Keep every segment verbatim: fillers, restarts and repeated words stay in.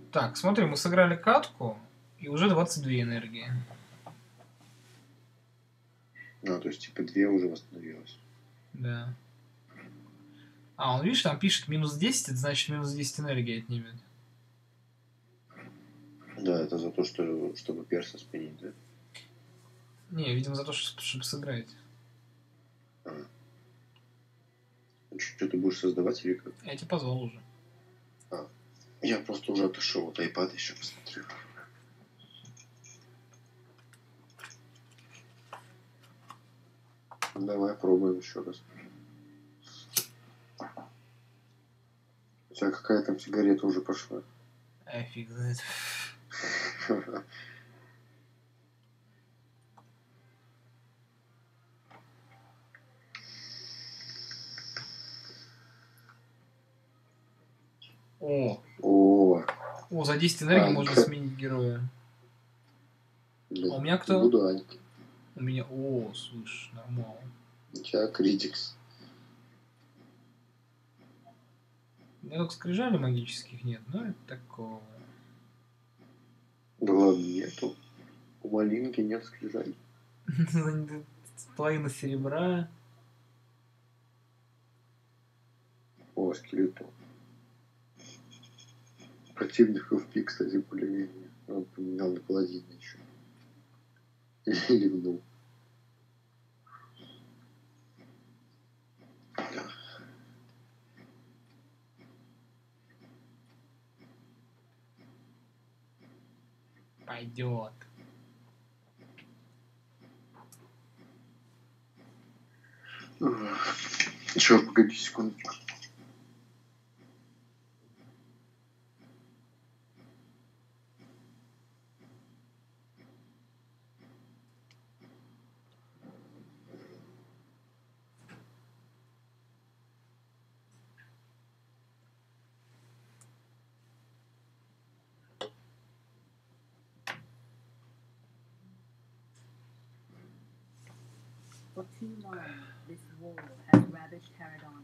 Так, смотри, мы сыграли катку, и уже двадцать две энергии. А, то есть, типа, две уже восстановилось. Да. А, он, видишь, там пишет минус десять, это значит минус десять энергии отнимет. Да, это за то, что, чтобы перса спинить, да? Не, видимо, за то, что, чтобы сыграть. А. Что ты будешь создавать или как? Я тебя позвал уже. А. Я просто уже отошел от айпада, еще посмотрю. Давай пробуем еще раз. У тебя какая там сигарета уже пошла? А, фиг знает. О! О! О, за десять энергий Анька. можно сменить героя. Да. А у меня кто? Буду Анька. У меня... О, слышь, нормально. У тебя Критикс. У меня только скрижали магических нет, но это такого. Да ладно, нету. У малинки нет скрижалей. Половина серебра. О, скелетон. Противник эф пи, кстати, более-менее. Он поменял на паладина еще. Или ливнул. Да. Пойдет. Еще, погоди секундочку. For too long, this war has ravished Haradon.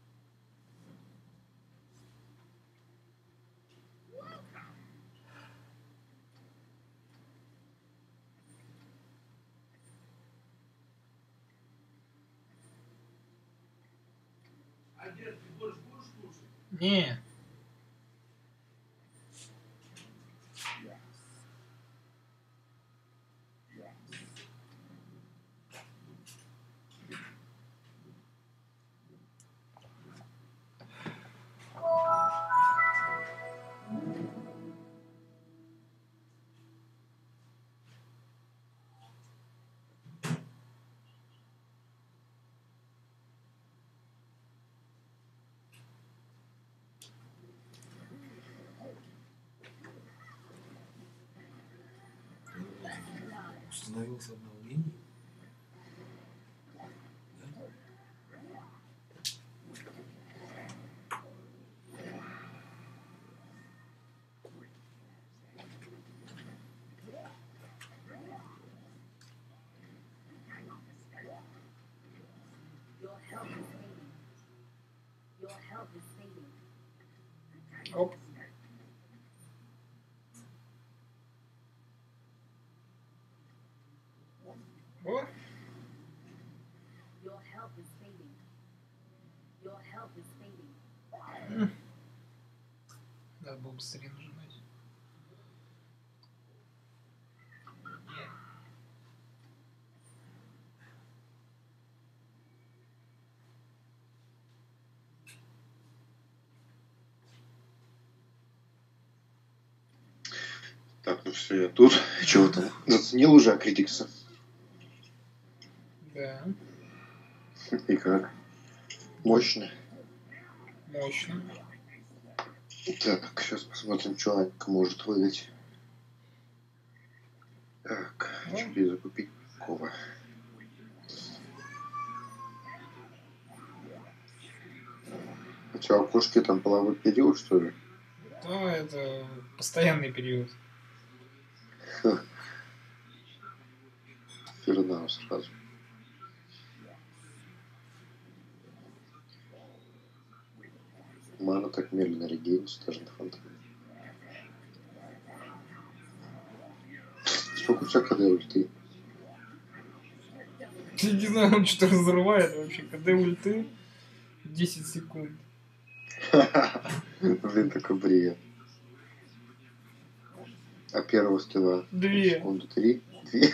Не. Установился обновление. Your health is fading. Your health is fading. Оп. О. Your health is fading. Your health is fading. Надо было быстрее нажимать. Так, ну все, я тут. Чего там? Заценил уже Критикса? Да. И как? Мощно. Мощно. Так, сейчас посмотрим, что Анька может выдать. Так, Ну. что ей закупить? Кова. У тебя у кошки там половой период, что ли? Ну, это постоянный период. Передам сразу. Мана так медленно регенится даже на фонтане. Сколько у тебя КД ульты? Я не знаю, он что-то разрывает вообще. КД ульты десять секунд. Блин, такой бред. А первого скилла? Две. Секунду три? Две?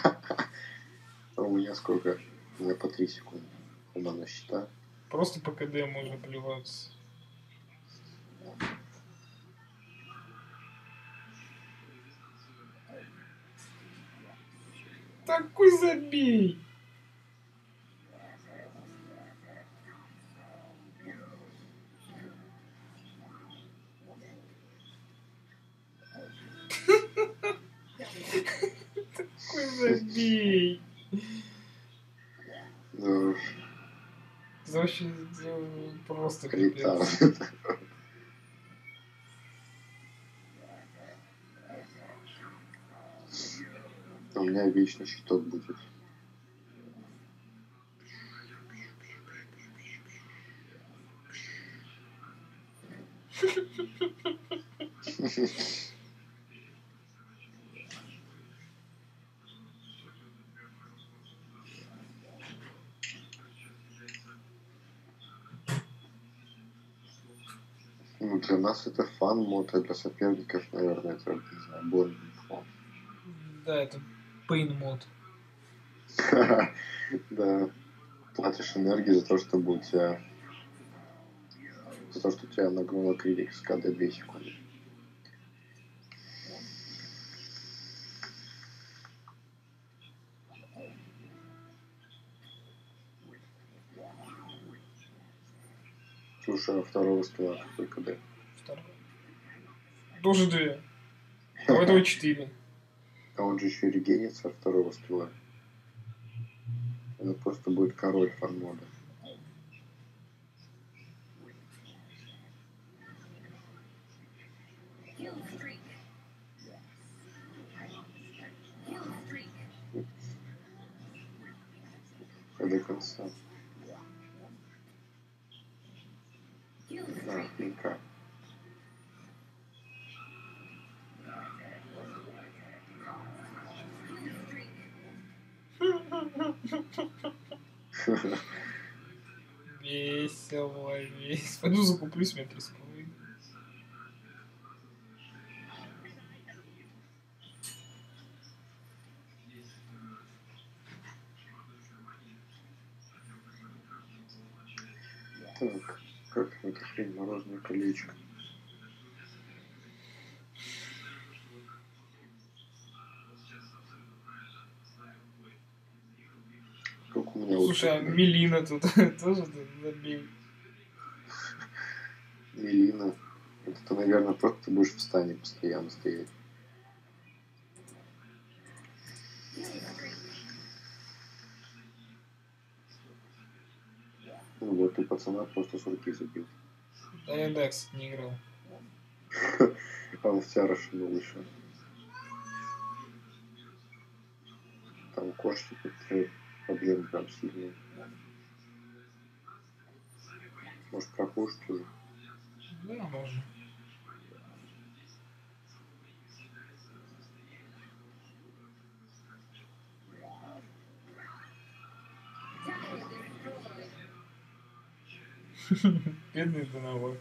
А у меня сколько? У меня по три секунды. У меня счета. Просто по КД можно плеваться. Такой забей! Такой забей! Ну, Это вообще э, просто крита. капец. У меня вечный щиток будет. Ну, для нас это фан мод, а для соперников, наверное, это, не знаю, больный фон. Да, это pain мод. Да. Платишь энергию за то, чтобы у тебя... За то, что у тебя нагнуло критик с КД две секунды. Слушай, а второго скилла какой КД? Второй. Тоже две. А у этого четыре. А он же еще и регенится от второго скилла. Это просто будет король фан-мода. Kill streak. Kill streak. А до конца. Kill Да, streak. никак. Весело, весело. Пойду закуплю себе три с половиной. Так, как это хрень, мороженое колечко. Сколько у меня Слушай, а ульты? Мелина тут тоже забей. Мелина. Это ты, наверное, просто ты будешь в стане постоянно стоять. Ну вот, ты пацана просто с руки забил. Да я да, кстати, не играл. А он в тебя расшибил еще. Там кошки какие-то объем прям сильный. Может, прокушать уже? Да, можно. Бедный Доновак.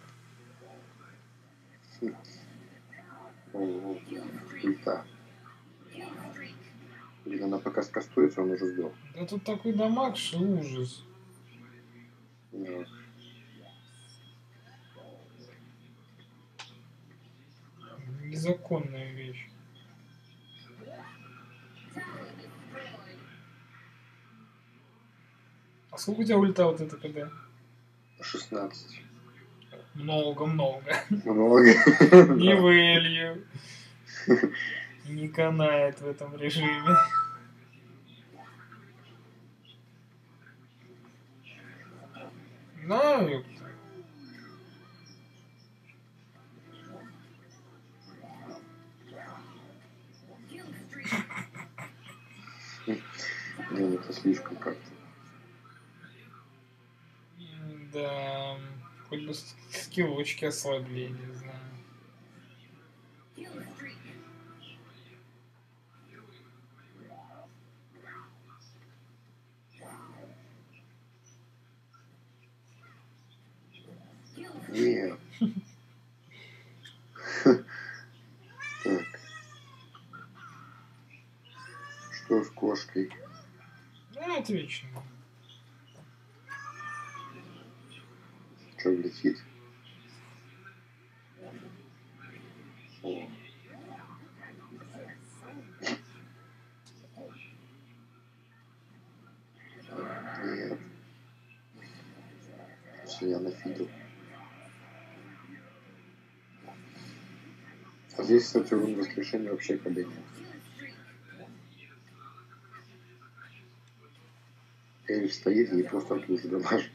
Ого, ульта. Или она пока скастуется, он уже сдох. Да тут такой дамаг, что ужас. Да. Незаконная вещь. А сколько у тебя ульта вот это КД? шестнадцать. Много-много. Много. Не вылью. Не канает в этом режиме. Ну, ёпта. Ну, это слишком как-то. Да, хоть бы с- скиллочки ослабли, не знаю. Так. Что с кошкой? Ну, это вечно. Что летит? О. Нет. Все, я нафидел. А здесь, кстати, в воскрешении вообще КД нет. Эльф стоит и просто оттуда задамажит.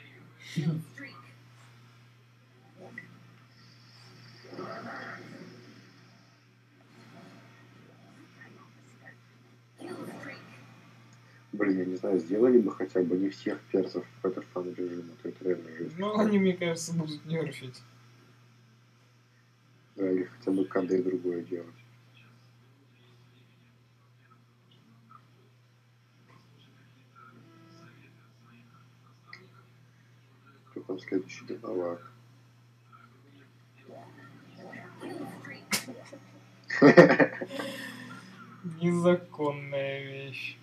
Блин, я не знаю, сделали бы хотя бы не всех персов в этот фан режим, а то это реально жесть. Ну, они, мне кажется, будут нерфить. Да, или хотя бы КД другое делать. Кто там следующий доновак? Незаконная вещь.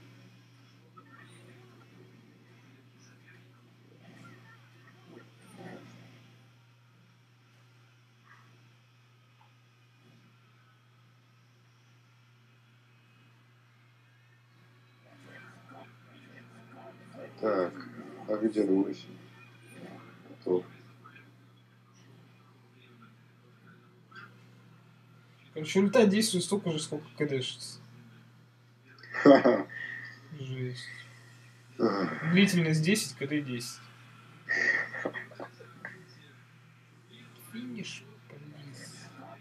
Так, агитируйся. Готов. Короче, ульта действует столько же, сколько кдшится. Жесть. Длительность десять, кд десять. Финиш, плиз.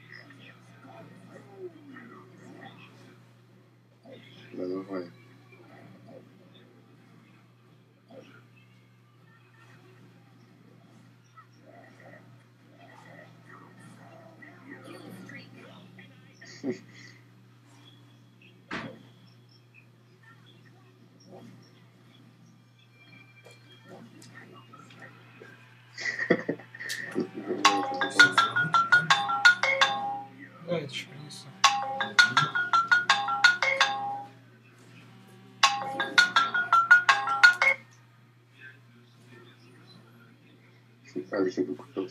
Да, давай. Да, это ж принесу. А где ты купил?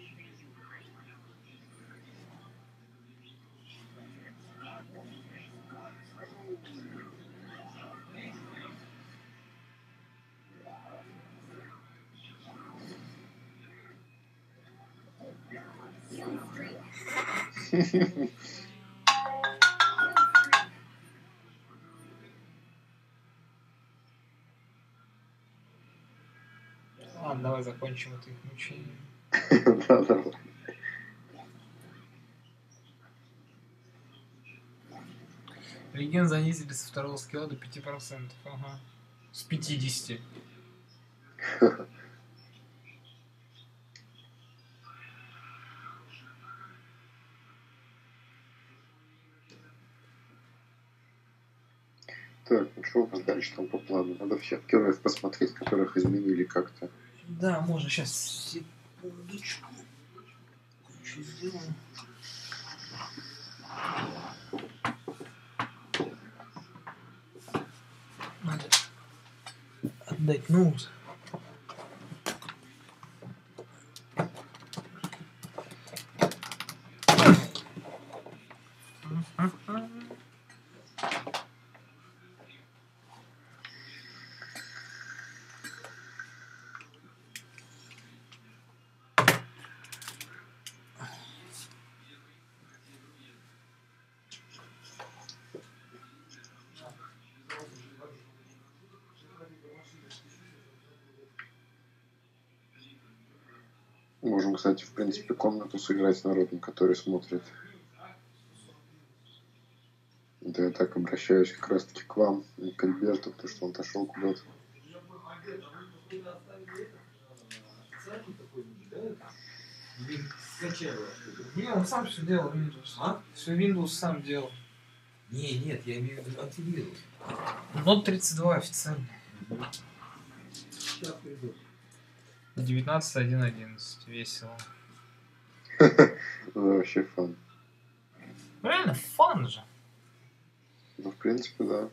Ладно, давай закончим это их мучение. Да, давай. Реген занизили со второго скилла до пяти процентов. Ага. С пятидесяти. Так, ну что у нас дальше там по плану? Надо всех героев посмотреть, которых изменили как-то. Да, можно сейчас секундочку. Что сделаем? Надо отдать ноут. Можем, кстати, в принципе, комнату сыграть с народом, который смотрит. Да, я так обращаюсь как раз-таки к вам, не к Альберту, потому что он отошел куда-то. Не, он сам все делал, Windows. А? Все Windows сам делал. Не, нет, я имею в виду антивирус. нот тридцать два официально. Сейчас приду. девятнадцать один одиннадцать. Весело. Ну, вообще фан. Реально фан же. Ну, в принципе, да.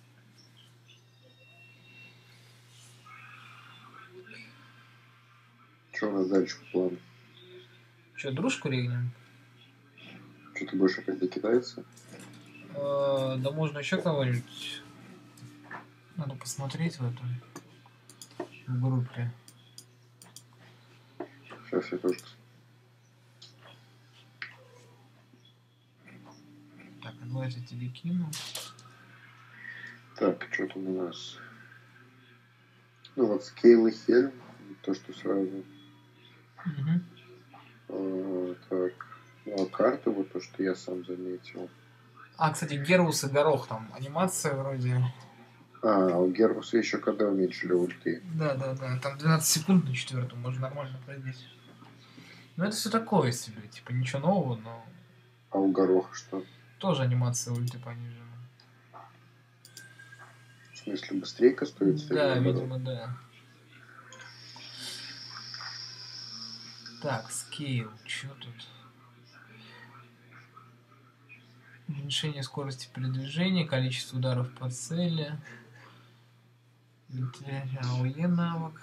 Что у нас дальше по плану? Че, дружку регнем? Что ты больше опять до китайца? Э, Да можно еще кого-нибудь. Надо посмотреть в этом. В группе. Сейчас я тоже. Так, давайте тебе кину. Так, что там у нас? Ну вот Скейл и Хельм, то, что сразу. Угу. А, так, ну а карты, вот то, что я сам заметил. А, кстати, Герус и Горох там. Анимация вроде. А, у Гербуса еще когда уменьшили ульты. Да, да, да. Там двенадцать секунд на четвертом можно нормально пройти. Ну это все такое себе. Типа ничего нового, но А у Гороха что? тоже анимация ульты понижена. В смысле, быстрее стоит? Да, видимо, да. Так, скейл, что тут? Уменьшение скорости передвижения, количество ударов по цели. АОЕ навык.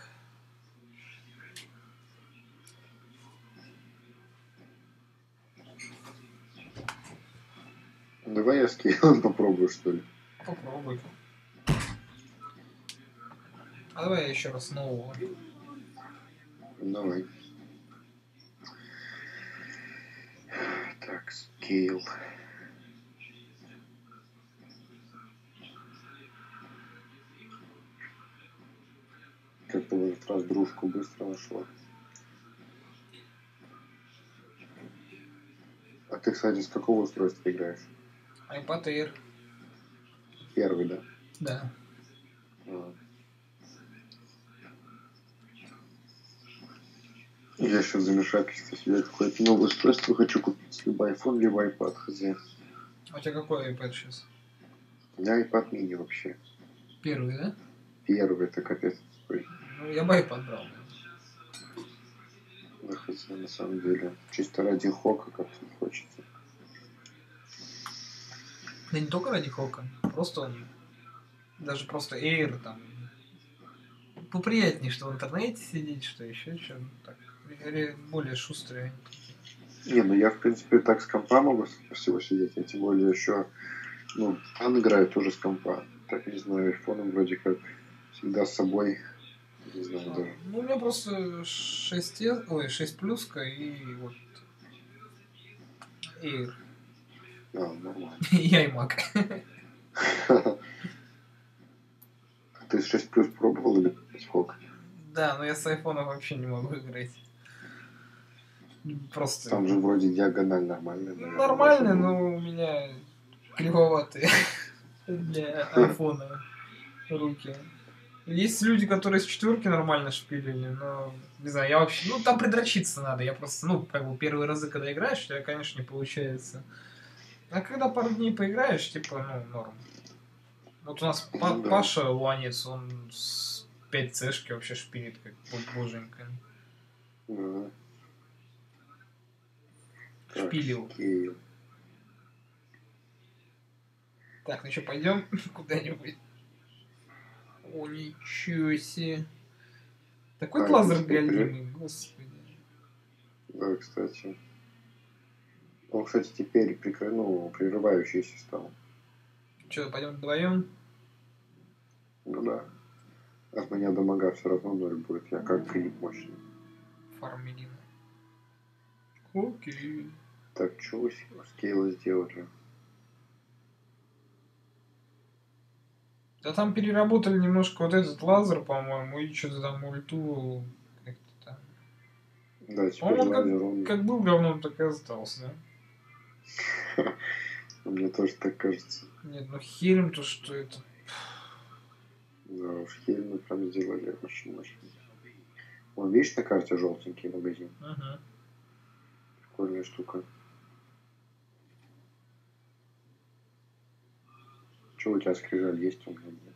Давай я Скейлом попробую, что ли. Попробуй. А давай я еще раз нового. Давай. Так, Скейл. Как-то в этот раз дружку быстро нашла. А ты, кстати, с какого устройства играешь? iPad Air. Первый, да? Да. А. Я сейчас в замешательстве себе какое-то новое устройство хочу купить. Либо iPhone, либо iPad, хз. А у тебя какой iPad сейчас? У меня iPad mini вообще. Первый, да? Первый, это капец. Ой, Ну, я бы iPad брал. да хз, на самом деле. Чисто ради хока как-то не хочется. Да не только ради хока. Просто он... Даже просто Air там... Поприятнее, что в интернете сидеть, что еще что так. Или более шустрые. Не, ну я, в принципе, так с компа могу всего сидеть. Я тем более еще... Ну, он играет тоже с компа. Так, не знаю, айфоном вроде как всегда с собой. Не знаю А, даже. ну, у меня просто шесть, ой, шесть плюска и вот Air. А, нормально. И iMac. Ты с шесть плюс пробовал или сколько? Да, но я с айфона вообще не могу играть. Просто... Там же вроде диагональ нормальная. наверное, Нормально, даже но у меня кривоватые для айфона руки. Есть люди, которые с четверки нормально шпилили, но не знаю, я вообще... Ну, там придрочиться надо. Я просто, ну, как бы первые разы, когда играешь, у тебя, конечно, не получается. А когда пару дней поиграешь, типа, ну, норм. Вот у нас Па- Ну да. Паша Луанец, он с пять цешки вообще шпилит, как бо- боженька. Да. Так, Шпилил. Скейл. Так, ну что, пойдем куда-нибудь? О, ничего себе. Такой А, лазер это теперь галимый, господи. Да, кстати. Он, кстати, теперь прикры... ну, прерывающийся стал. Что, пойдем вдвоем? Ну да. От меня до мага все равно ноль будет. Я как крит мощный. Фармилина. Окей. Так, что вы Скейла сделали? Да там переработали немножко вот этот лазер, по-моему, и что-то там ульту как-то там. Да, теперь По-моему, он лазер, он... как, как был говном, так и остался, да? Мне тоже так кажется. Нет, ну Хельм, то что это? Да уж, Хельмы прям сделали очень мощно. Вон, видишь, на карте желтенький магазин? Ага. Прикольная штука. Че у тебя скрижаль есть? У меня нет.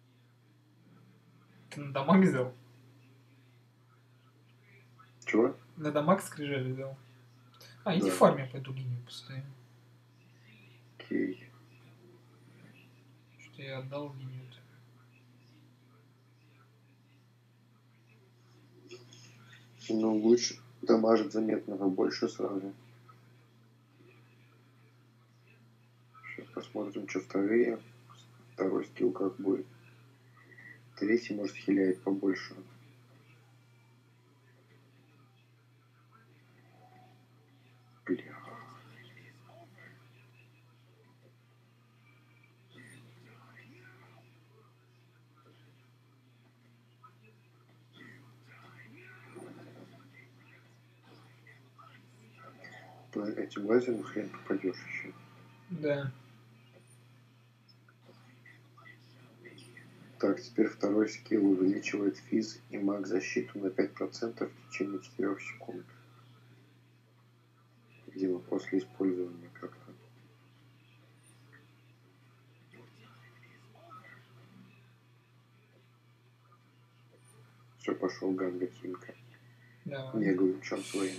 Ты на дамаг взял? Чего? Надо Макс скрижали дал. А, иди Да. в фарме, я пойду линию поставим. Окей. Что я отдал линию-то. Ну, лучше дамажит заметно побольше сразу. Сейчас посмотрим, что вторые. Второй скилл как будет. Третий, может, хиляет побольше. Бля. По этим лазером хрен попадешь еще. Да. Так, теперь второй скилл увеличивает физ и маг защиту на пять процентов в течение четырёх секунд. Видимо, после использования как-то. Все, пошел Ганга Тинка. Давай. Не лучом своим.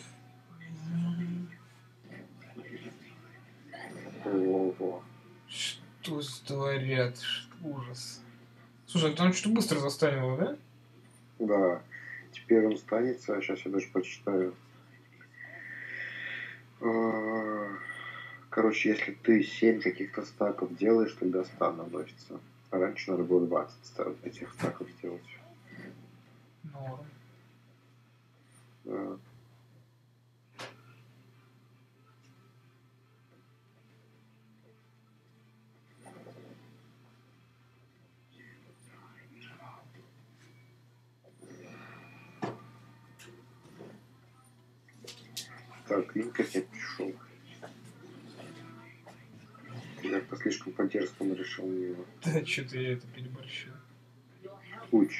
Во-во. Что творят? Ужас. Слушай, ты он что-то быстро застанил, да? Да. Теперь он станется, сейчас я даже почитаю. А, Короче, если ты семь каких-то стаков делаешь, тогда стан наносится. А раньше надо было двадцать ста- этих стаков сделать. Норм. Да. Так, Линк опять пришел. Ты как-то слишком по-дерзкому решил мне его. Да, что-то я это переборщил. Луч.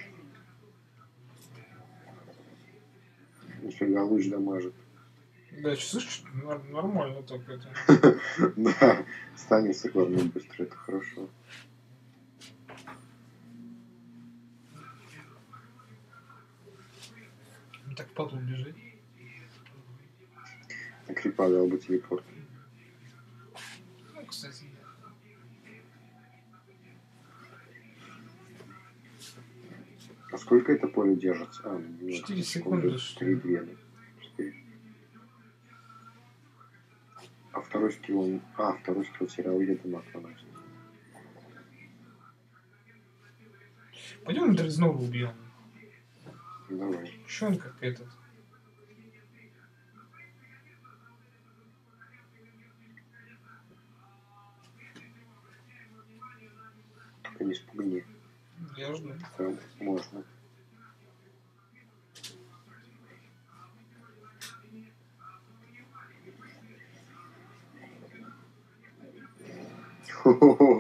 Нифига, луч дамажит. Да, что, слышишь, нор- нормально так это. Да, станется, главное, быстро, это хорошо. Так в поту бежит. На крипа дал бы телепорт. Ну, кстати, А сколько это поле держится? А, ну, Четыре секунды, что ли? Три, две. Четыре. А второй скилл он... А, второй скилл терял где дамаг наносит. пойдем Дрезнора убьем. Давай. Че он как этот? Только не спугни. Я жду. Там можно. Хо-хо-хо.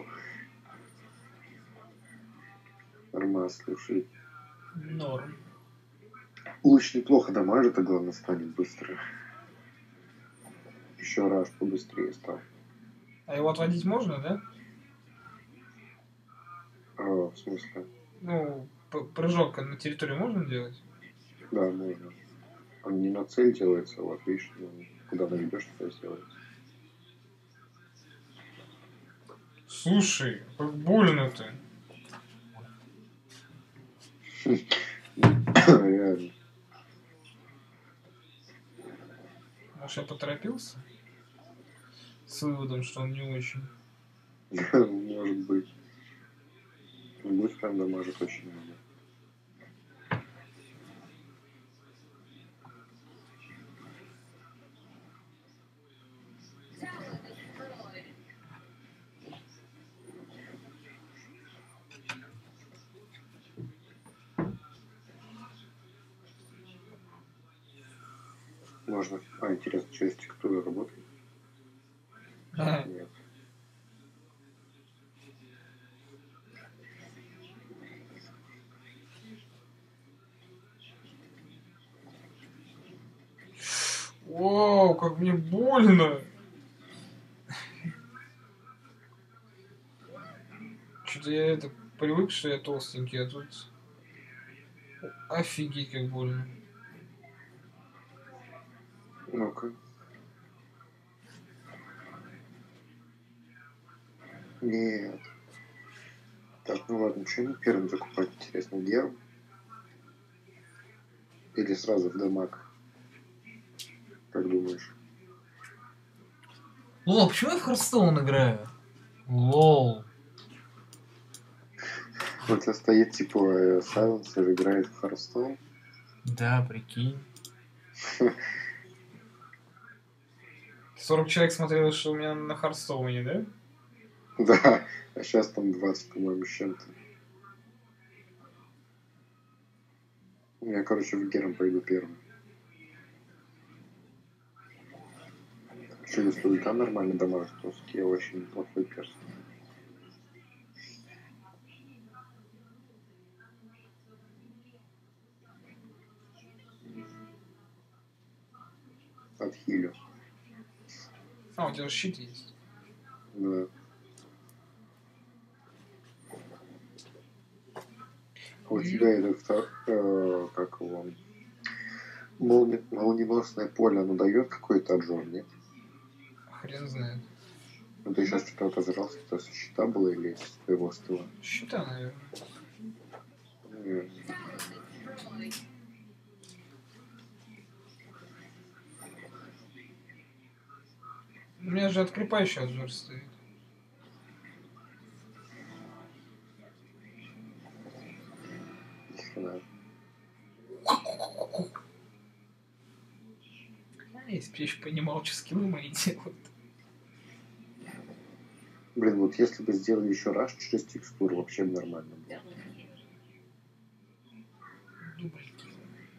Нормас, слушай. Норм. Луч неплохо дамажит, а главное станет быстро. Еще раз побыстрее стал. А его отводить можно, да? А, в смысле? Ну, п- прыжок на территорию можно делать? Да, можно. Он не на цель делается, вот видишь, ну, куда наведешь, туда сделается. Слушай, как больно-то. Реально. Может, я поторопился? С выводом, что он не очень. Может быть. Будет прям дамажит очень много. Можно... А, интересно, через текстуру работает? Нет. Вау, как мне больно. Что-то я это привык, что я толстенький, а тут... Офигеть, как больно. Ну-ка. Нет. Так, ну ладно, что ему первым закупать, интересно, герб? Или сразу в дамаг? Как думаешь? Лол, а почему я в Хардстоун играю? Лол. Вот тебя стоит, типа, Сайленсер играет в Hearthstone. Да, прикинь. сорок человек смотрело, что у меня на Хардстоуне, да? Да, а сейчас там двадцать, по-моему, с чем-то. Я, короче, в Гером пойду первым. Что, если ульта нормально дамажит, то я очень неплохой перс. Отхилю. А, у тебя же щит есть. Да. А у тебя этот, втор- э, как его, молни- молниеносное поле, оно дает какой-то обзор, нет? Хрен знает. Ну ты сейчас что-то отожрался, это со щита было или с твоего стыла? Щита, наверное. Нет. У меня же открепающий обзор стоит. Ни хрена. А, если бы я еще понимал, что скиллы мои делают. Блин, вот если бы сделали еще раз через текстуру, вообще бы нормально было. Дубльки.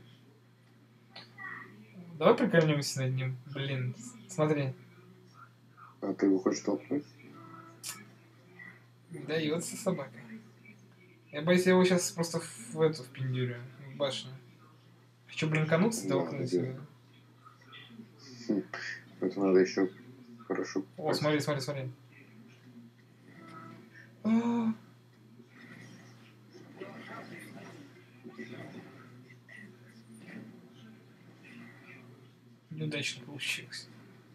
Давай прикольнемся над ним. Блин, смотри. А ты его хочешь толкнуть? Дается собака. Я боюсь, я его сейчас просто в эту впендюрю, в башню. Хочу блинкануться, Да, толкнуть да. его. Хм. Это надо еще хорошо... О, смотри, смотри, смотри. А. Неудачно получилось.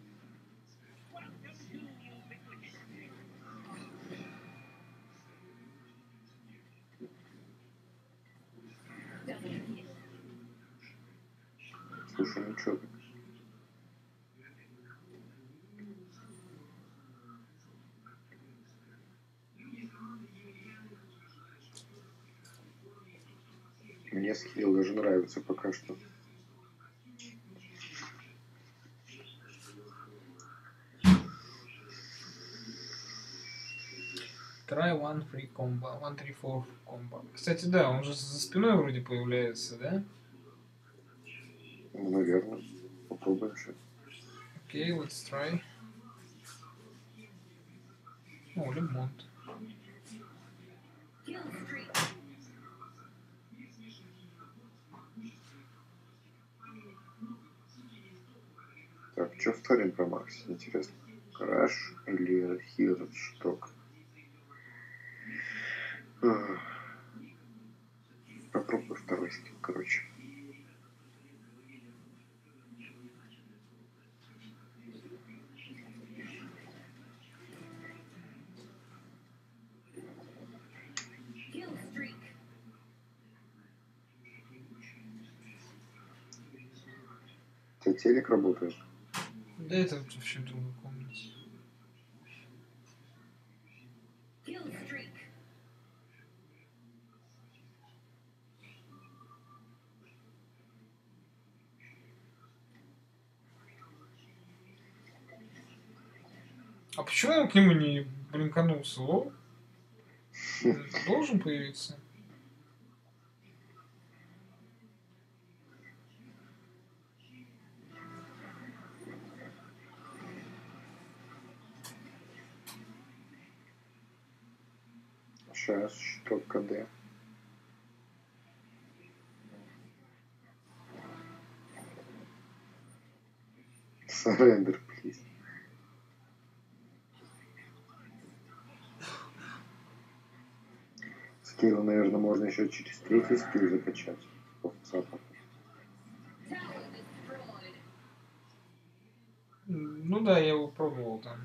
Слушай, ну что ты? Мне скилл даже нравится пока что. Try one free combo. One, three, four combo. Кстати, да, он же за спиной вроде появляется, да? Ну, наверное. Попробуем сейчас. Окей, okay, let's try. О, Лемонт. Так, что вторым про Макс? Интересно. Краш или Хирдшток? Попробую второй скилл, короче. У тебя телек работает? Да это вообще в другой комнате. А почему он к нему не блинканулся? О? Должен появиться. Сейчас, что КД. Surrender, please. Скилл, наверное, можно еще через третий скилл закачать. Ну да, я его пробовал там.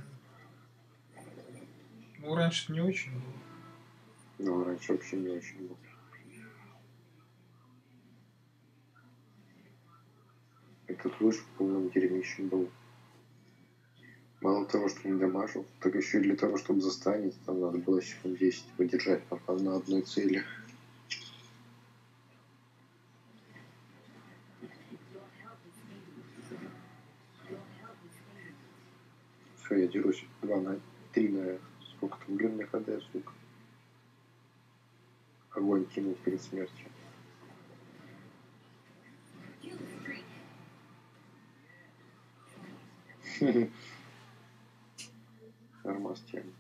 Ну, раньше не очень был. Но раньше вообще не очень был. Этот луч в полном дерьмищем был. Мало того, что не дамажил, так еще и для того, чтобы застанить, там надо было секунд десять выдержать пока на одной цели. Your health is fading. Your health is fading. Все, я дерусь два на три на сколько там, блин, на ХД, сука. Огонь кинул перед смертью. Kill streak. Нормас тема.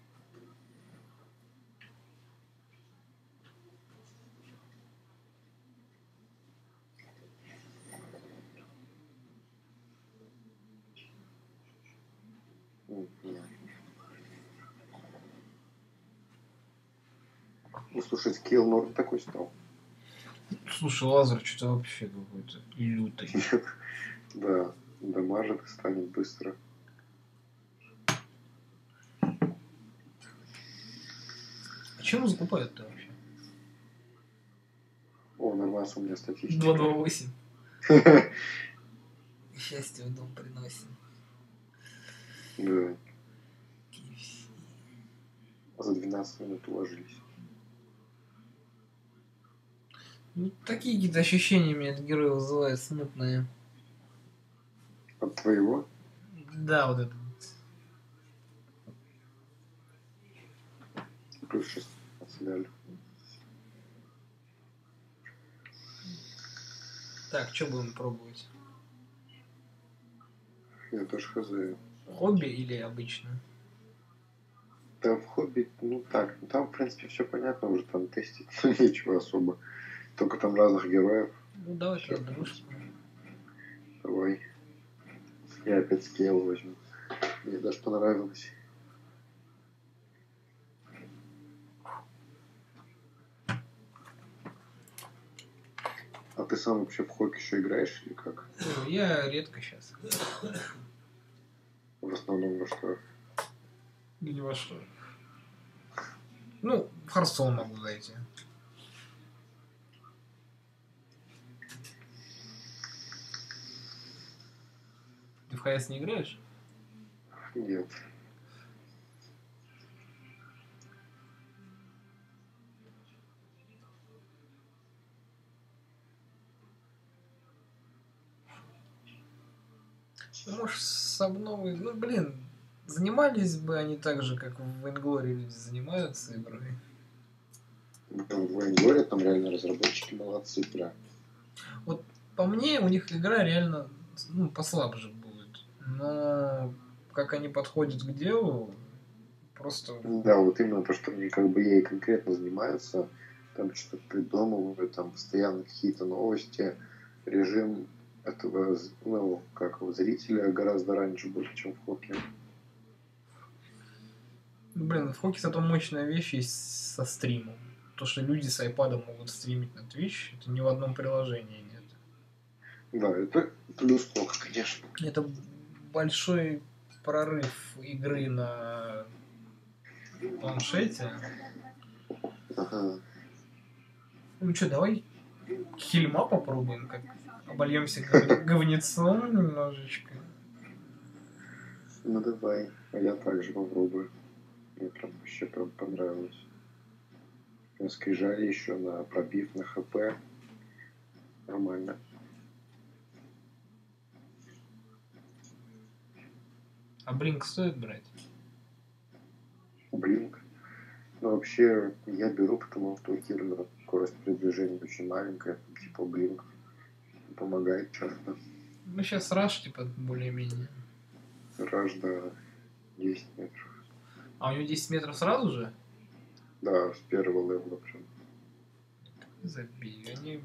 Мгм. Ну, слушай, скилл Норд такой стал. Слушай, лазер что-то вообще какой-то лютый. Да, дамажит и станет быстро. А чем он закупает-то вообще? О, нормас у меня статистика. два два восемь. Счастье в дом приносим. Да, кей эф си. за двенадцать минут уложились. Ну, такие какие-то ощущения меня этот герой вызывает смутные. От твоего? Да, вот это. Плюс шестнадцать дали. Так, что будем пробовать? Я тоже хз. Хобби или обычно? Да, в хобби, ну так, ну, там, в принципе, все понятно, уже там тестить нечего особо. Только там разных героев. Ну, давай Всё. тогда дружку. Давай. Я опять скейл возьму. Мне даже понравилось. А ты сам вообще в хок еще играешь или как? Ну, я редко сейчас. В основном во что? Или во что? Ну, в Харсон могу зайти. Ты в ХС не играешь? Нет. Ну, может, с обновой... Ну, блин, занимались бы они так же, как в Vainglory люди занимаются игрой. Ну, в Вайнгоре там реально разработчики молодцы, прям. Вот по мне, у них игра реально ну, послабже будет. Но как они подходят к делу, просто... Да, вот именно то, что они как бы ей конкретно занимаются, там что-то придумывают, там постоянно какие-то новости, режим этого, ну, как его, зрителя гораздо раньше будет, чем в Хоке. Ну, блин, в Хоке зато мощная вещь есть со стримом. То, что люди с айпада могут стримить на Twitch, это ни в одном приложении нет. Да, это плюс Хока, конечно. Это большой прорыв игры на планшете. Ага. Ну что, давай Хильма попробуем, как обольемся гов- говнецом немножечко. Ну давай, а я также попробую. Мне прям вообще прям понравилось. Скрижали еще на пробив, на ХП. Нормально. А Блинк стоит брать? Блинк. Ну вообще я беру, потому что у Кирна скорость передвижения очень маленькая, типа Блинк помогает часто. Ну сейчас раш, типа, более-менее. Раж до десять метров. А у него десять метров сразу же? Да, с первого левела прям. Забей. Они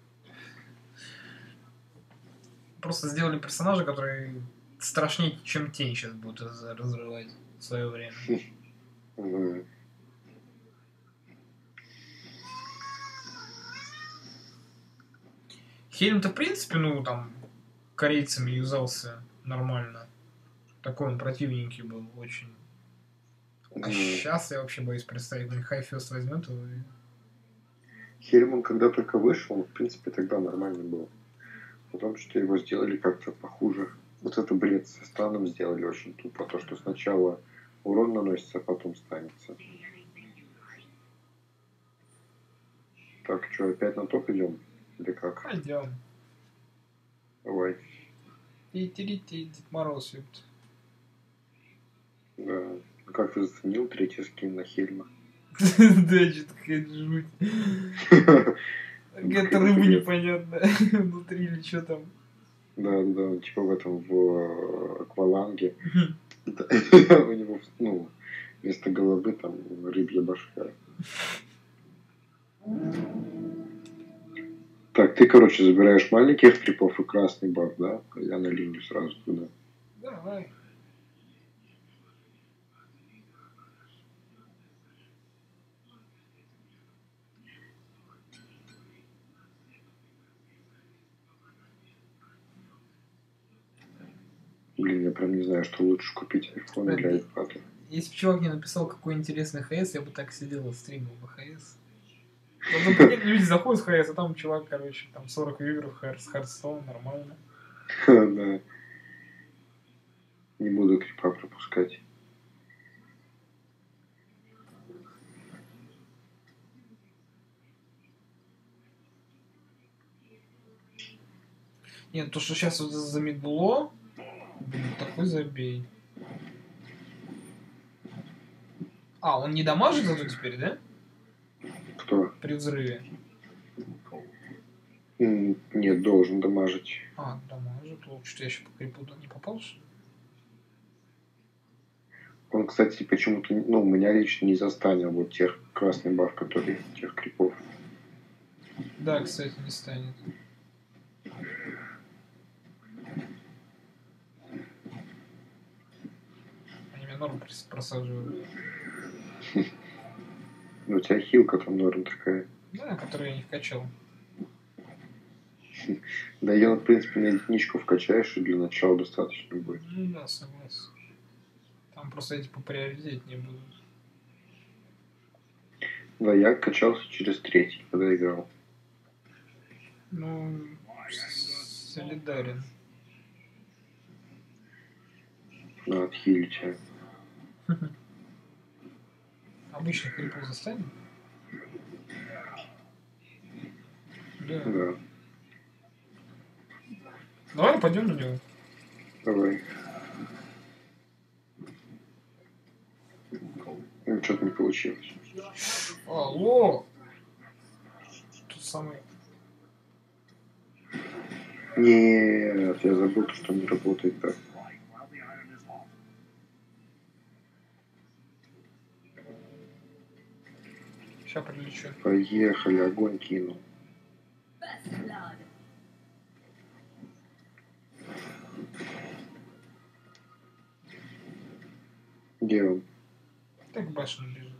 просто сделали персонажа, который страшнее, чем тень сейчас будет раз- разрывать в свое время. Ну, Хельм-то, в принципе, ну, там, корейцами юзался нормально. Такой он противненький был, очень. А М. сейчас я вообще боюсь представить, ну, Хайфест возьмет его. и- Хельман, когда только вышел, он, в принципе, тогда нормальный был. Потом что его сделали как-то похуже. Вот это бред со станом сделали очень тупо. То, что сначала урон наносится, а потом станется. Так, что, опять на топ идем? Или как? Пойдем. Давай. Ти-ти-ти, Дед Мороз, ёпта. Да. Как ты заценил третий скин на Хельма? Да, что-то какая-то жуть. Какая-то рыба непонятная внутри или что там. Да, да, типа в этом, в э, акваланге. Да. У него, ну, вместо головы там рыбья башка. Так, ты, короче, забираешь маленьких крипов и красный баф, да? Я на линию сразу туда. Давай. Блин, я прям не знаю, что лучше купить, айфон или iPad. Если бы чувак не написал, какой интересный ХС, я бы так сидел и стримил бы ХС. Ну, прикинь, люди заходят в ХС, а там чувак, короче, там сорок игр в Хардстоун, нормально. Да. Не буду крипа пропускать. Нет, то, что сейчас вот замедло, блин, такой забей. А, он не дамажит зато теперь, да? Кто? При взрыве. М, Нет, должен дамажить. А, дамажит. О, что я еще по крипу не попал, что ли? Он, кстати, почему-то, ну, у меня лично не застанил вот тех красный баф, который тех крипов. Да, кстати, не станет. Они меня норм прос- просаживают. Ну, у тебя хилка там норм такая. Да, которую я не вкачал. Да ее, в принципе, на единичку вкачаешь, и для начала достаточно будет. Ну да, согласен. Там просто эти поприоритетнее будут. Да, я качался через третий, когда играл. Ну, с- солидарен. На отхилить. Обычно крипу застанет? Да. Да, Давай пойдем на него. давай. Ну, что-то не получилось. Алло! Тут самый... Нет, я забыл, что не работает так. Сейчас прилечу. Поехали, огонь кинул. First blood. Где он? Так башня бежит.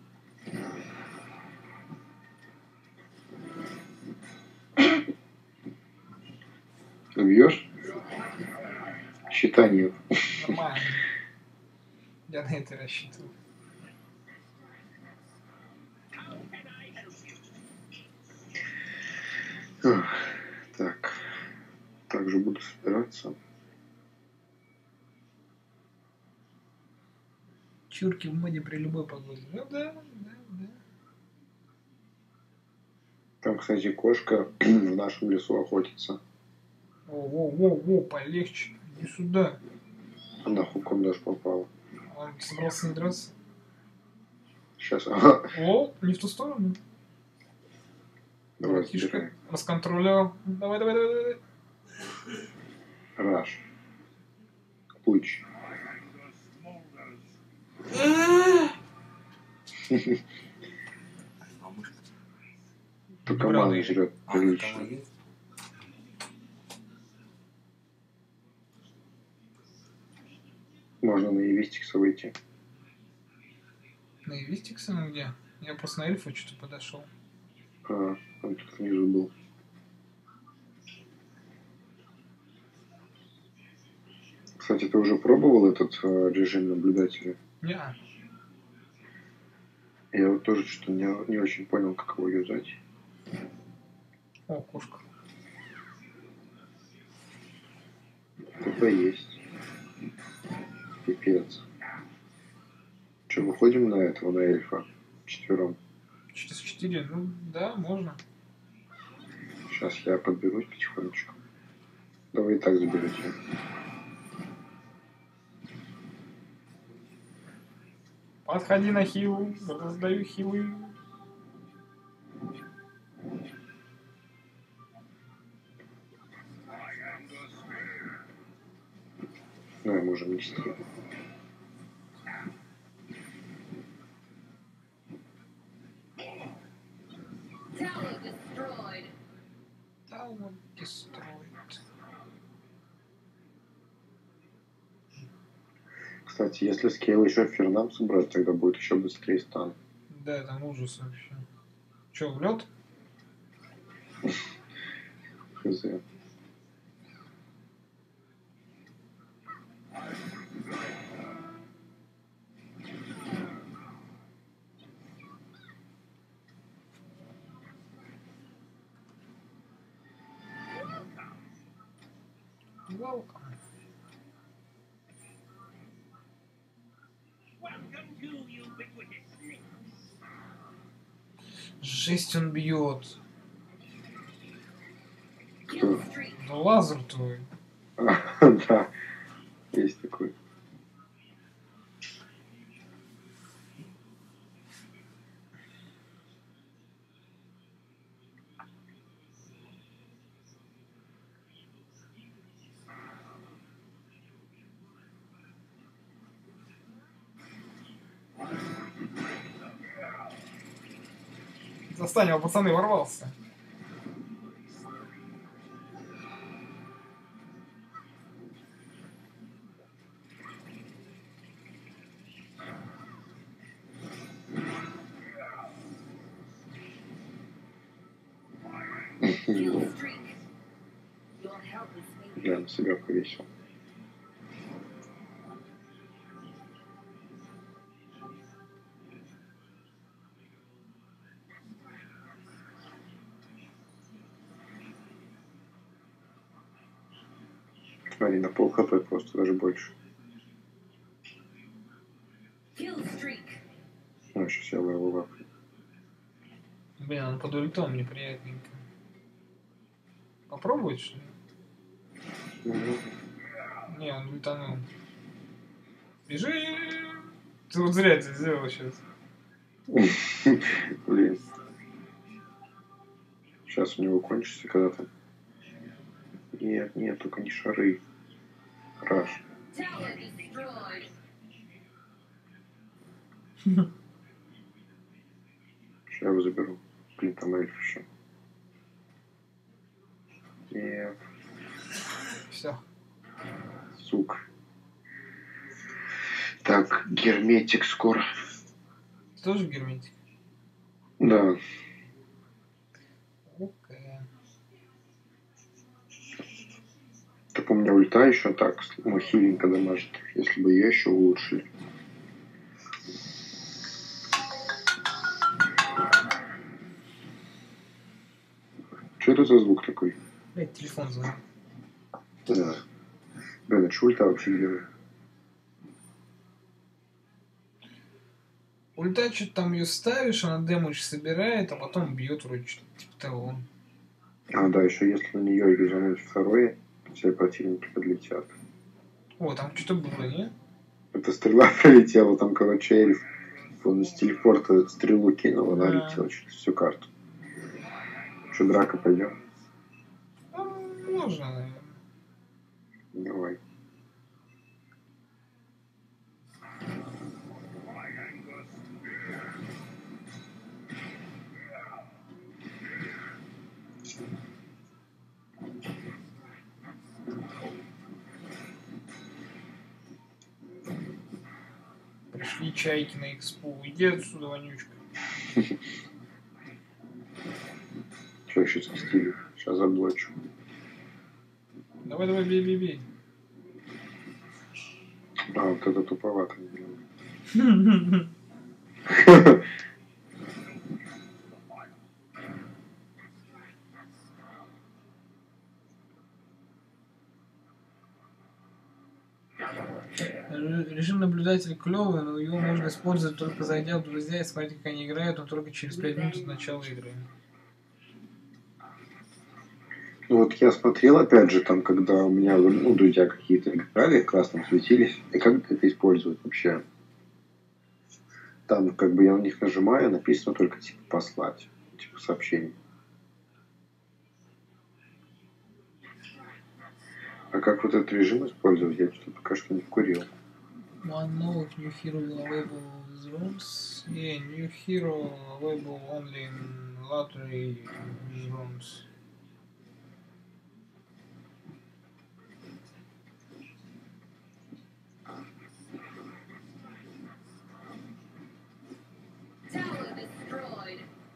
Убьешь? Щита нет. Нормально. Я на это рассчитывал. Ах, так. Также буду собираться. Чурки в моде при любой погоде. Ну да, да, да. Там, кстати, кошка в нашем лесу охотится. О, во, во, во, полегче. Иди сюда. Она хуком даже попала. Он собрался не драться. Сейчас, ага. О, не в ту сторону. Давай, Братишка, забирай. расконтролировал. Давай, давай, давай, давай. Раш. Пуч. А мышка? Только Брал маны её. жрет А, она там прилично. есть? Можно на Евистикса выйти. На Эвистикса, ну где? Я просто на эльфа что-то подошел. А, он тут внизу был. Кстати, ты уже пробовал этот э, режим наблюдателя? Не. Я вот тоже что-то не, не очень понял, как его юзать. О, кошка. ТП есть. Пипец. Че, выходим на этого, на эльфа? Четвером. Через четыре, ну да, можно. Сейчас я подберусь потихонечку. Да вы и так заберете. Подходи на хил, раздаю хилы. Ну, мы можем нести. Tower destroyed. Tower destroyed. Кстати, если скейл еще Фернам собрать, тогда будет еще быстрее стан. Да, там ужас вообще. Че, в лед? Хз. Welcome. Жесть, он бьет. Kill streak. Да лазер твой. Да, есть такой. Застань его, пацаны, ворвался. Kill streak. Your help is needed. Я на себя повесил. Смотри, на пол хп просто, даже больше. Kill streak. Ну, сейчас я его вапну. Блин, он под ультом неприятненько. Попробовать, что ли? Не, он ультанул. Бежи! Ты вот зря это сделал сейчас. Блин. Сейчас у него кончится когда-то. Нет, нет, только не шары. Раш. Tower destroyed. Сейчас я его заберу. Блин, там эльф еще. Нет, Все. сука. Так, герметик скоро. Ты тоже герметик? Да. Окей. Так у меня ульта еще так, ну, хиленько дамажит. Если бы ее еще улучшили. Что это за звук такой? Блять, телефон звонит. Да. Блин, это что ульта вообще делает? Ульта, что-то там ее ставишь, она дэмэдж собирает, а потом бьет вроде что-то типа того. А, да, еще если на нее юзануть второе, все противники подлетят. О, там что-то было, не? Эта стрела пролетела, там, короче, эльф. Он из телепорта стрелу кинул, она Да. летела через всю карту. Что, драка пойдем? Ну, можно, наверное. Давай. Пришли чайки на экспу. Иди отсюда, вонючка. Что еще спустили? Сейчас заблочу. Давай, давай, бей, бей, бей. А, вот это туповато. Режим наблюдателя клевый, но его можно использовать только зайдя в друзья и смотреть, как они играют, но только через пять минут от начала игры. Ну вот я смотрел, опять же, там, когда у меня, ну, друзья какие-то играли, красным светились, и как это использовать вообще? Там, как бы, я на них нажимаю, написано только, типа, послать, типа, сообщение. А как вот этот режим использовать, я что-то пока что не вкурил. One note, new hero will available with rooms. Yeah, new hero available only in lottery with rooms. Tower destroyed.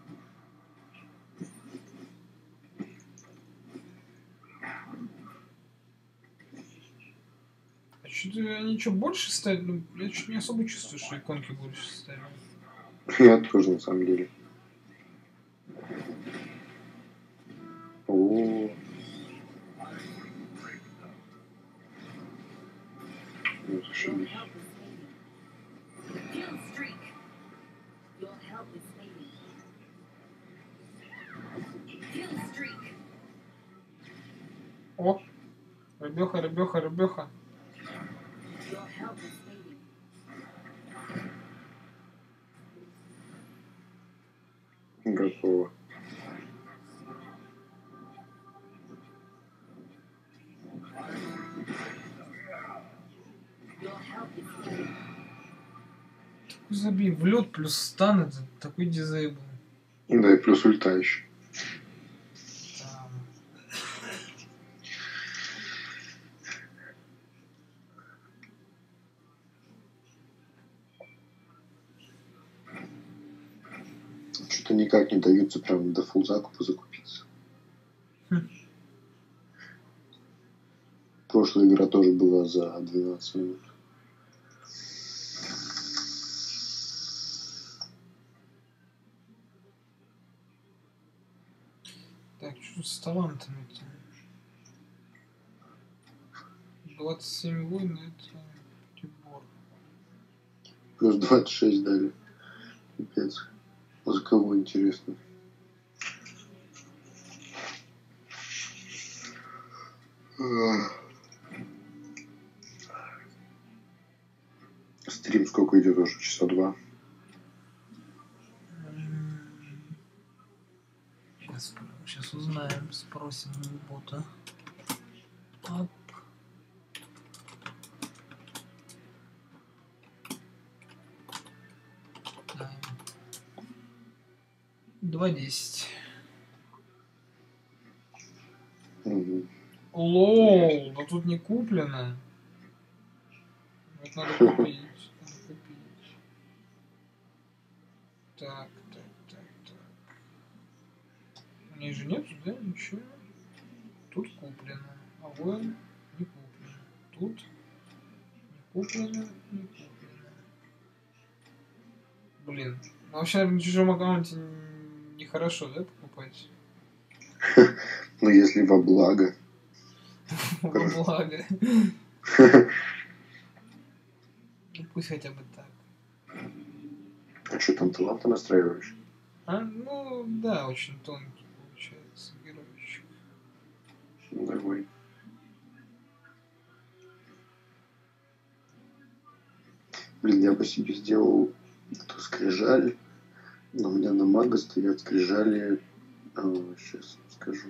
А что-то они что, больше стали? Ну, я что-то не особо чувствую, что иконки больше стали. Я тоже, на самом деле. О. Ну, зашибись. Your help is fading. Kill streak. Your help is fading. Kill streak. О! Рыбеха, рыбеха, рыбеха. Your help is fading. Готово. Your help is fading. Забей, в лед плюс стан, это такой дизейбл. Да, и плюс ульта еще. Там. Что-то никак не даются прям до фулл закупа закупиться. Хм. Прошлая игра тоже была за двенадцать минут. Так, что с талантами-то? двадцать семь войн, это Тибор. Плюс двадцать шесть дали. Пипец. А за кого интересно? Ах. Стрим сколько идет уже? Часа два. Сейчас, сейчас узнаем, спросим у бота. Ап. два десять. Угу. Лоу, да тут не куплено. Вот надо купить. Надо купить. Так, так, так, так. У нее же нету, да? Ничего. Тут куплено. А вон не куплено. Тут не куплено, не куплено. Блин. Ну вообще, наверное, на чужом аккаунте нехорошо, да, покупать? Ну, если во благо. Во благо. Ну пусть хотя бы так. А что там, таланты настраиваешь? А, ну да, очень тонкий получается геройчик. Ну, давай. Блин, я бы себе сделал эту скрижаль, но у меня на мага стоят скрижали. А, сейчас скажу.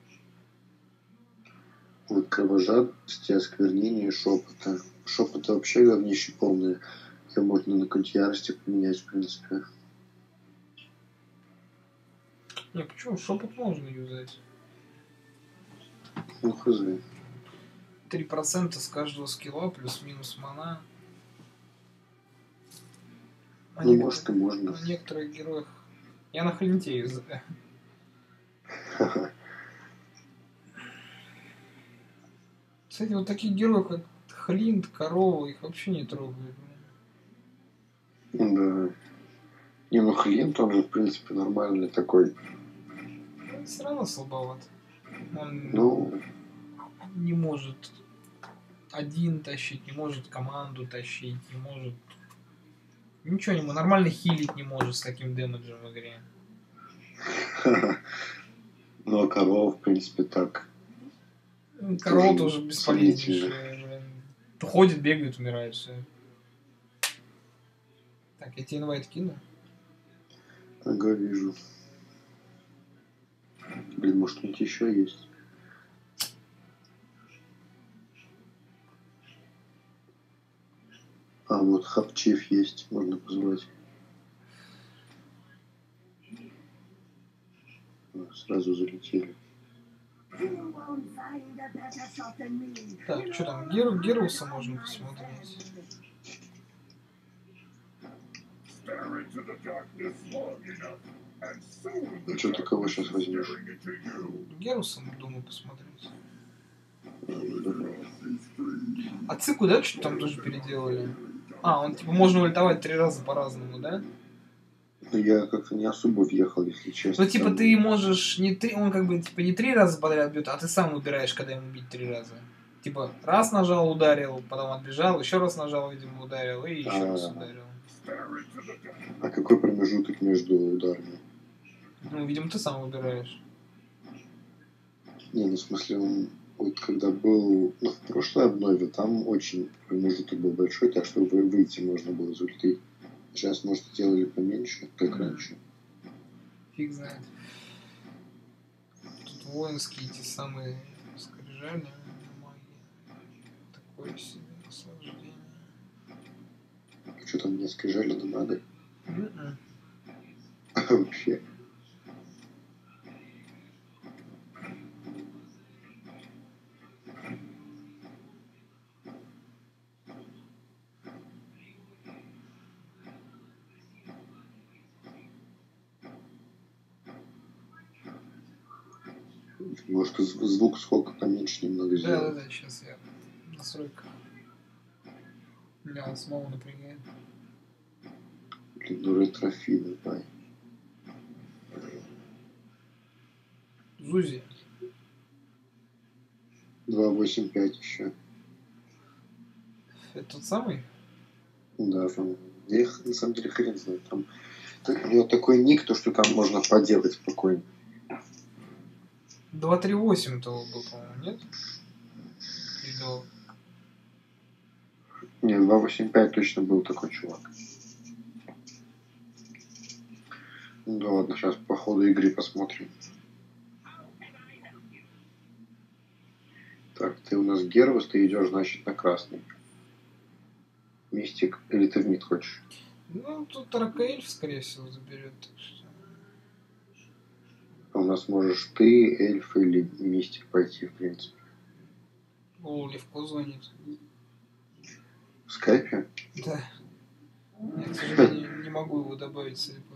Вот кровожадности, осквернение, шепота. Шепота вообще говнище полное. Ее можно на какой-нибудь ярости поменять, в принципе. Не, почему? Шепот можно юзать. Ну, хз. три процента с каждого скилла плюс-минус мана. А Ну, некотор- может, и можно. На некоторых героях... Я на хленте юзаю. Кстати, вот таких героев, как Хлинт, корова, их вообще не трогают. Да. Не, ну Хлинт, он же, в принципе, нормальный такой. Все равно слабоват. Он Ну, не может один тащить, не может команду тащить, не может... Ничего не может. Нормально хилить не может с таким дэмэджем в игре. ну, а корова, в принципе, так. Корова Тоже тоже бесполезнейшая, блин. Ходит, бегает, умирает, все. Так, я тебе инвайт кину. Ага, вижу. Блин, может, что-нибудь еще есть? А, вот Хапчев есть, можно позвать. О, сразу залетели. You won't find a better shot than me. Так, что там, Геру, Геруса можно посмотреть. Ну что, ты кого сейчас возьмешь? Геруса, думаю, посмотреть. Да. А цику, да, что там тоже переделали? А, он типа можно ультовать три раза по-разному, да? Ну, я как-то не особо въехал, если честно. Ну, типа, Там- ты можешь не три, он как бы типа не три раза подряд бьет, а ты сам выбираешь, когда ему бить три раза. Типа, раз нажал, ударил, потом отбежал, еще раз нажал, видимо, ударил, и еще А. раз ударил. А какой промежуток между ударами? Ну, видимо, ты сам выбираешь. Не, ну в смысле, он вот когда был ну, в прошлой обнове, там очень промежуток был большой, так что вы- выйти можно было из ульты. Сейчас, может, сделали поменьше, как Мгм. раньше. Фиг знает. Тут воинские эти самые скрижали магии. Такое себе наслаждение. Что там мне скрижали, но надо. М-м. Вообще. Может, зв- звук сколько поменьше немного Да, да, сделать. да, сейчас я в настройках. Меня он снова напрягает. Блин, ну ретрофи, давай. Зузи. два восемь пять еще. Это тот самый? Да, там. Я их на самом деле хрен знает. Там так- у него такой ник, то что там можно поделать спокойно. два три восемь того был, по-моему, нет? Или до- Не, два восемь пять точно был такой чувак. Ну да ладно, сейчас по ходу игры посмотрим. Так, ты у нас Гервас, ты идешь, значит, на красный. Мистик, или ты в мид хочешь? Ну, тут Ракаэльф, скорее всего, заберет. Так что... А у нас можешь ты, эльф или мистик пойти, в принципе. О, легко звонит. В скайпе? Да. Я, к сожалению, не могу его добавить с iPad.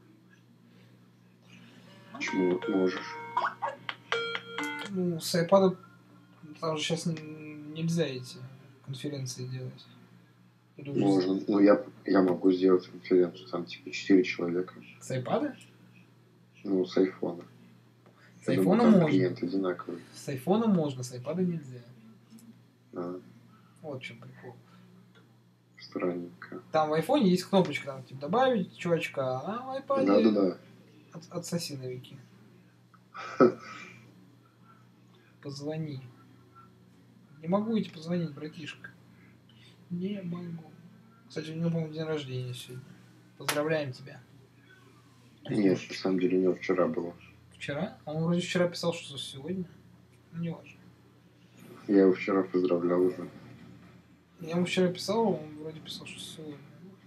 Почему вот можешь? Ну, с iPad там же сейчас нельзя эти конференции делать. Или уже Можно. Ну, я, я могу сделать конференцию, там типа четыре человека. с iPad? Ну, с айфона. С Я айфона думаю, там можно. клиент одинаковый. С айфона можно, с iPad нельзя. А, Вот в чем прикол. странненько. Там в айфоне есть кнопочка, там типа добавить чувачка, а в iPad Да-да-да. от, отсоси на вики. Позвони. Не могу идти позвонить, братишка. Не могу. Кстати, у него, по-моему, день рождения сегодня. Поздравляем тебя. Нет, на самом деле у него вчера было. Вчера? А он вроде вчера писал, что сегодня. Ну, не важно. Я его вчера поздравлял уже. Я ему вчера писал, он вроде писал, что сегодня.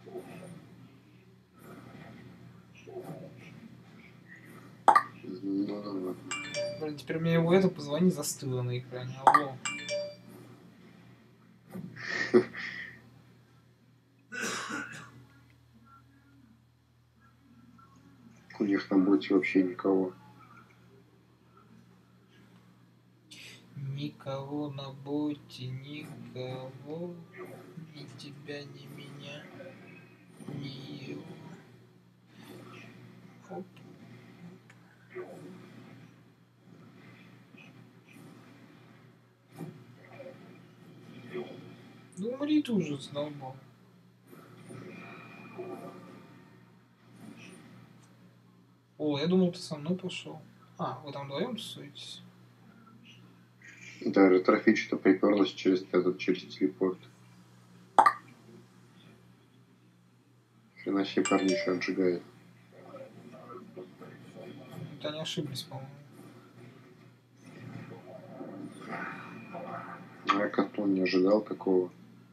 Ну, да ладно. Блин, теперь у меня его это позвони застыло на экране. Алло. У них на боте вообще никого. Никого. никого на боте, никого, ни тебя, ни меня, ни его. Оп. Ну умри ты уже, задолбал. О, я думал, ты со мной пошел. А, вы там вдвоем тусуетесь? Да, ретрофит что приперлась через этот, через телепорт. Хрена себе парни еще отжигает. Это они ошиблись, по-моему. А я как-то не ожидал такого.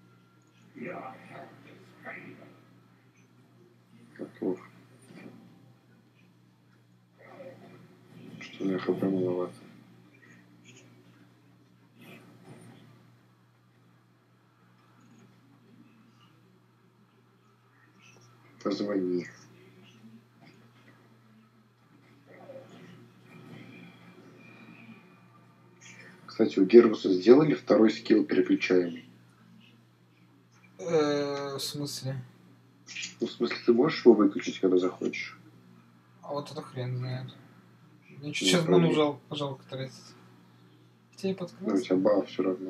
Готов. Что у меня хп маловато. Позвони. Кстати, у Гергуса сделали второй скилл переключаемый. Э, в смысле? Ну, в смысле, ты можешь его выключить, когда захочешь? А вот это хрен знает. Ничего, Ну, сейчас правильно. ману жалко, жалко тратить. Хотя я Ну, у подкрылся. тебя баф все равно.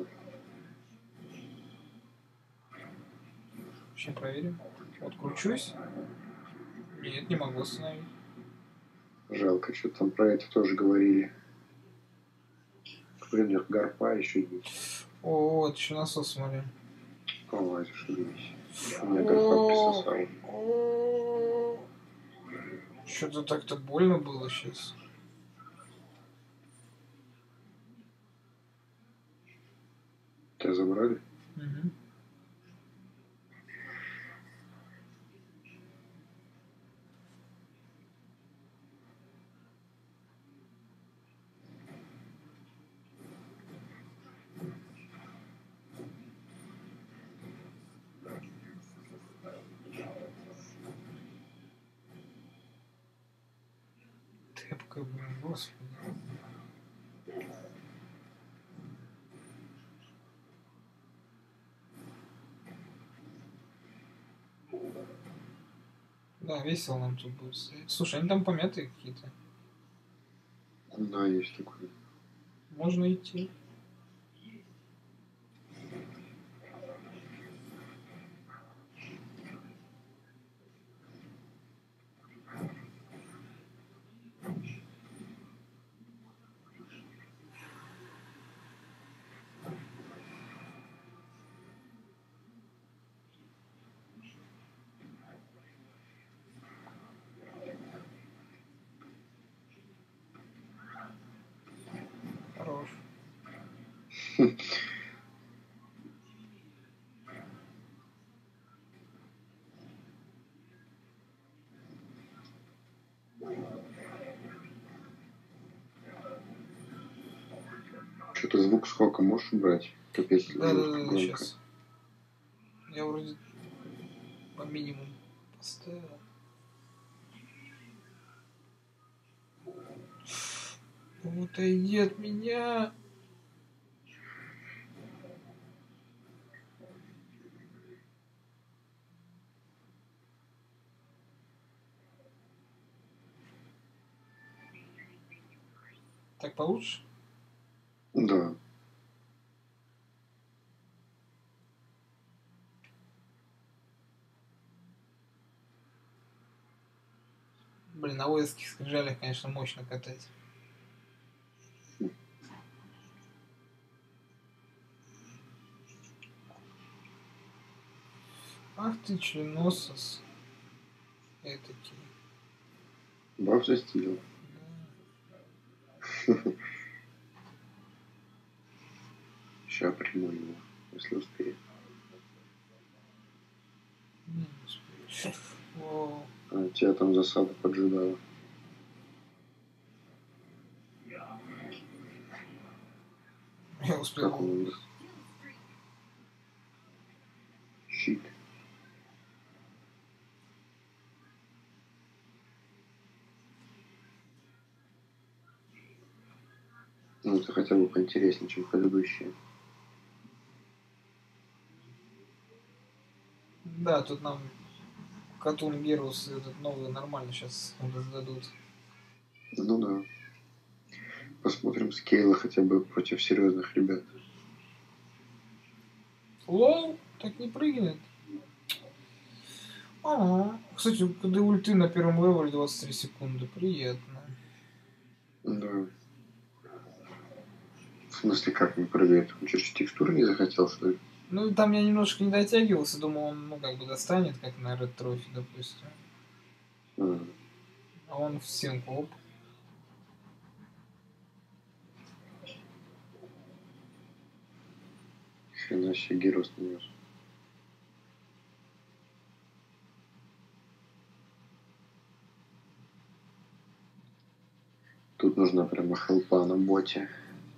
Сейчас проверим. Вот кручусь. Нет, не могу остановить. Жалко, что там про это тоже говорили. Блин, у них гарпа еще есть. О, вот еще насос, смотри. О, зашибись. У меня гарпа присосал. Что-то так-то больно было сейчас. Тебя забрали? Угу. Тряпка, блин, господи. Да, весело нам тут будет стоять. Слушай, они там помятые какие-то. Да, есть такой. Можно идти. Хорош. Что-то звук сколько можешь убрать? Капец, Да, да, жестко, да, да, громко. сейчас. Я вроде по минимуму поставил. Отойди от меня. Так получше? Да. Блин, на воинских скрижалях, конечно, мощно катать. Ах ты членосос. Этакий. Баф застилил. Да. Сейчас приму его, если успею. Не, не успею. О, А, тебя там засада поджидала. я успел. Как он умер? Щит. Ну, это хотя бы поинтереснее, чем предыдущие. Да, тут нам Cartoon Heroes этот новый нормально сейчас раздадут. Ну да. Посмотрим скейла хотя бы против серьезных ребят. Лол, так не прыгнет. Ага. Кстати, когда ульты на первом левеле двадцать три секунды, приятно. Да. В смысле, как не прыгает? Он через текстуры не захотел, что ли? Ну, там я немножко не дотягивался, думал, он, ну, как бы достанет, как на Red Trophy, допустим. А, А он в стенку, оп. хрена себе Герос нанес. Тут нужна прямо хелпа на боте.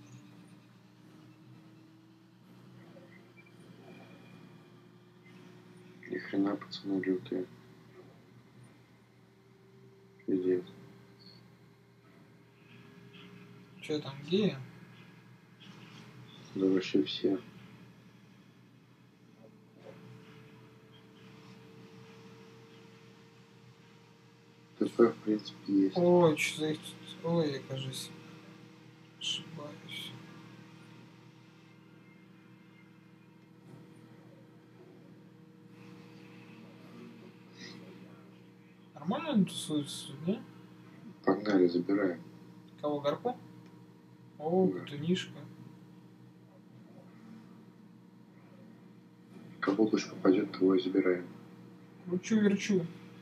Ни хрена, пацаны лютые. Пиздец. Че там, геи? Да вообще все. ТП, в принципе, есть. Ой, что их тут... Ой, я, кажется, ошибаюсь. Нормально они тусуются тут, не? Погнали, забираем. Кого, Гарпу? О, Да. Катунишка. Кого лучше попадет, того и забираем. Кручу-верчу.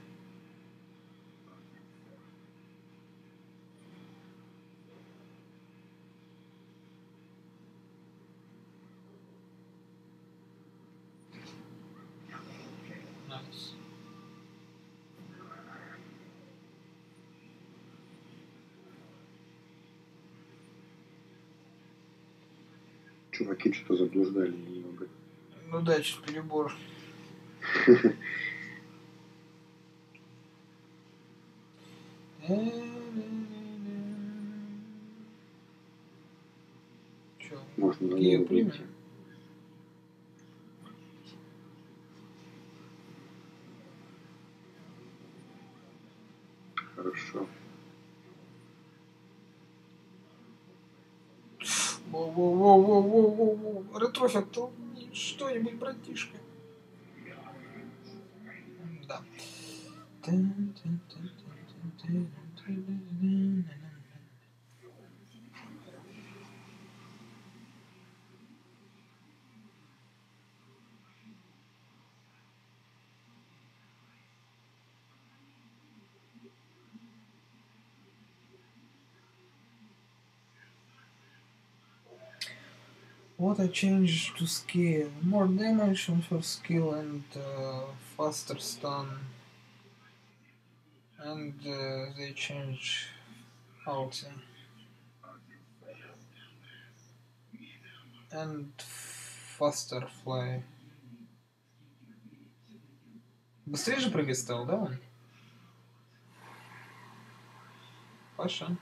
Найс. Чуваки что-то заблуждали немного. Ну да, чуть перебор. Че, Можно на гею новый примем? выйти. Хорошо. Воу-воу-воу-воу-воу-воу. Ретрофик, толкни что-нибудь, братишка. Да. What I changed to scale? More damage on first skill and uh, faster stun. And uh, they change ulti. And faster fly. Быстрее же прыгать стал, да он? Паша.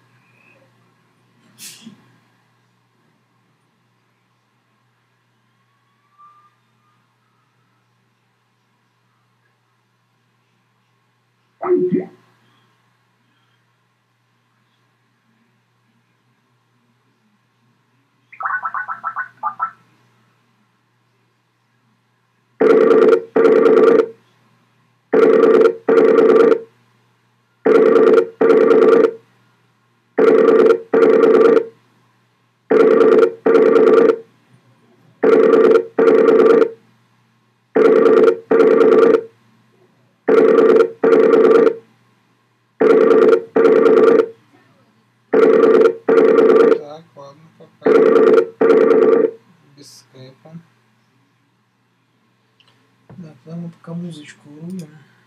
Так, ладно, пока. Без скайпа. Да, тогда мы пока музычку врубим.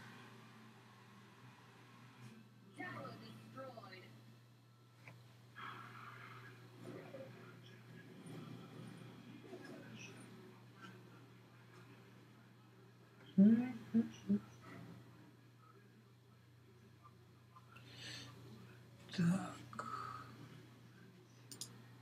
Tower destroyed. Так.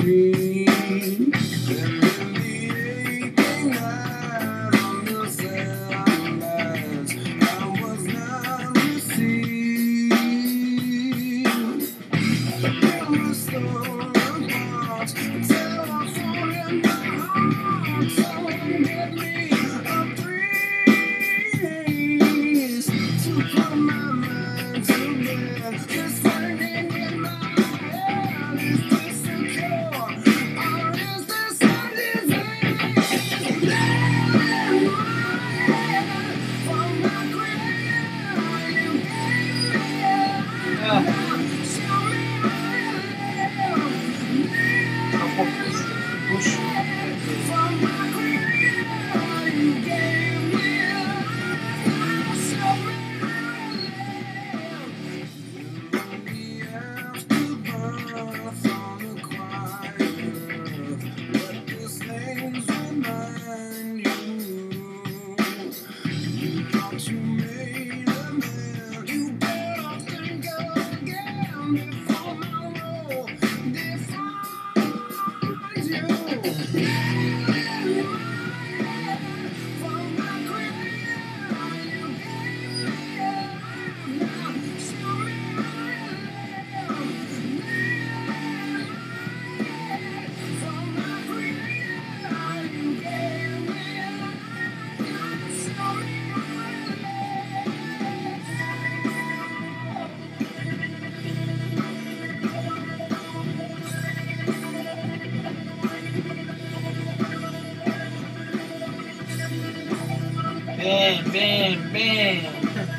Bam, bam, bam.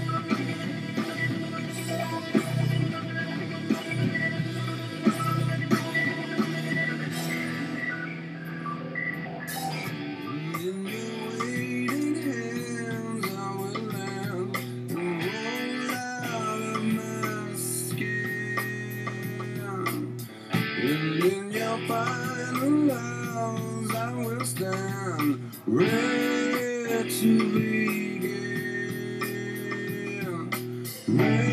In your final hours, I will stand ready to begin. Ready